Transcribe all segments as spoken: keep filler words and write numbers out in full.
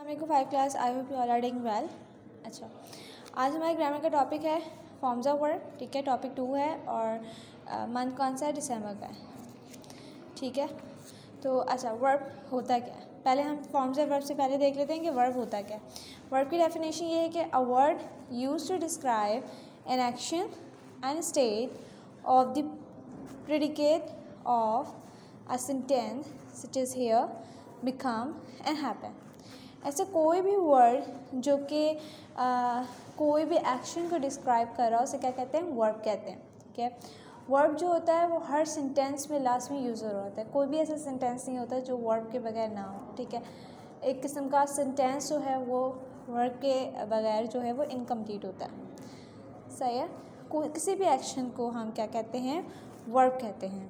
मेरे को five class I hope you all are doing well. अच्छा, आज हमारे ग्रामर का टॉपिक है फॉर्म्स ऑफ वर्ब। ठीक है, टॉपिक टू है और मंथ कौन सा है? दिसंबर का है। ठीक है, तो अच्छा वर्ब होता क्या है? पहले हम फॉर्म्स ऑफ वर्ब से पहले देख लेते हैं कि वर्ब होता क्या है। वर्ब की डेफिनेशन ये है कि a word used to describe an action and state of the predicate of a sentence such is here, become and happen. ऐसे कोई भी वर्ड जो कि कोई भी एक्शन को डिस्क्राइब कर रहा हो उसे क्या कहते हैं? वर्ब कहते हैं। ठीक है, वर्ब जो होता है वो हर सेंटेंस में लास्ट में यूज़ हो रहा होता है। कोई भी ऐसा सेंटेंस नहीं होता जो वर्ब के बगैर ना हो। ठीक है, एक किस्म का सेंटेंस जो है वो वर्ब के बगैर जो है वो इनकम्प्लीट होता है। सही है, कोई किसी भी एक्शन को हम क्या कहते हैं? वर्ब कहते हैं।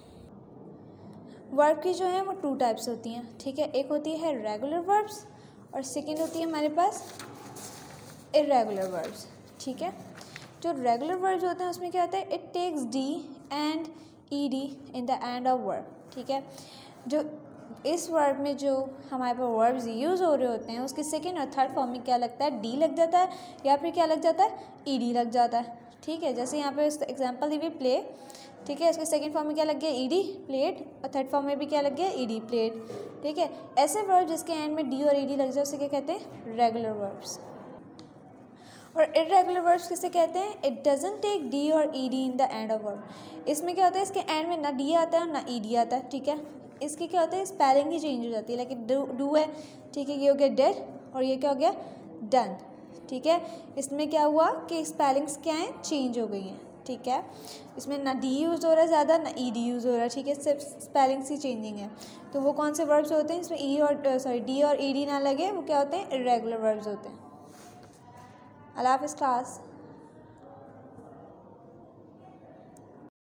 वर्ब की जो है वो टू टाइप्स होती हैं। ठीक है, एक होती है रेगुलर वर्ब्स और सेकेंड होती है हमारे पास इर्रेगुलर वर्ब्स। ठीक है, जो रेगुलर वर्ब्स होते हैं उसमें क्या होता है? It takes D and E D in the end of verb. ठीक है, जो इस वर्ब में जो हमारे पास वर्ब्स यूज़ हो रहे होते हैं उसके सेकेंड और थर्ड फॉर्म में क्या लगता है? डी लग जाता है या फिर क्या लग जाता है? ई डी लग जाता है। ठीक है, जैसे यहाँ पे एग्जाम्पल दी हुई प्ले। ठीक है, इसके सेकंड फॉर्म में क्या लग गया? ई डी प्लेट, और थर्ड फॉर्म में भी क्या लग गया? ई डी प्लेट। ठीक है, ऐसे वर्ब जिसके एंड में डी और ई डी लग जाए उसे क्या कहते हैं? Regular verbs. और इर्रेगुलर वर्ब्स किसे कहते हैं? इट डजंट टेक डी और E D in the end of verb. इसमें क्या होता है? इसके एंड में ना डी आता है ना ई डी आता है। ठीक है, इसके क्या होता है? स्पेलिंग ही चेंज हो जाती है। लाइक डू डू है, ठीक है, ये हो गया डेड और ये क्या हो गया? डन। ठीक है, इसमें क्या हुआ कि स्पेलिंग्स क्या हैं? चेंज हो गई हैं। ठीक है, इसमें ना डी यूज़ हो रहा है ज़्यादा ना ई डी यूज़ हो रहा है। ठीक है, सिर्फ स्पेलिंग्स ही चेंजिंग है। तो वो कौन से वर्ब्स होते हैं इसमें ई और सॉरी डी और ई डी ना लगे? वो क्या होते हैं? इर्रेगुलर वर्ब्स होते हैं। अल्लाह हाफ़िज़ क्लास।